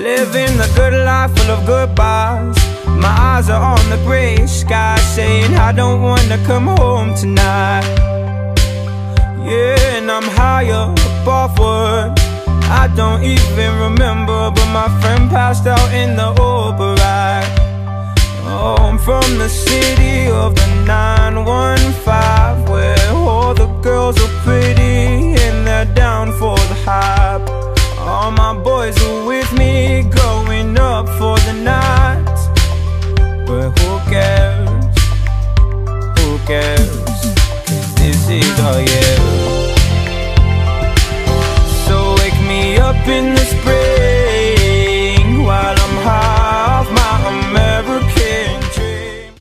Living the good life full of goodbyes. My eyes are on the gray sky, saying I don't wanna come home tonight. Yeah, and I'm higher above what I don't even remember, but my friend passed out in the Uber ride. Oh, I'm from the city of the 915, where all the girls are pretty and they're down for the hype. All my boys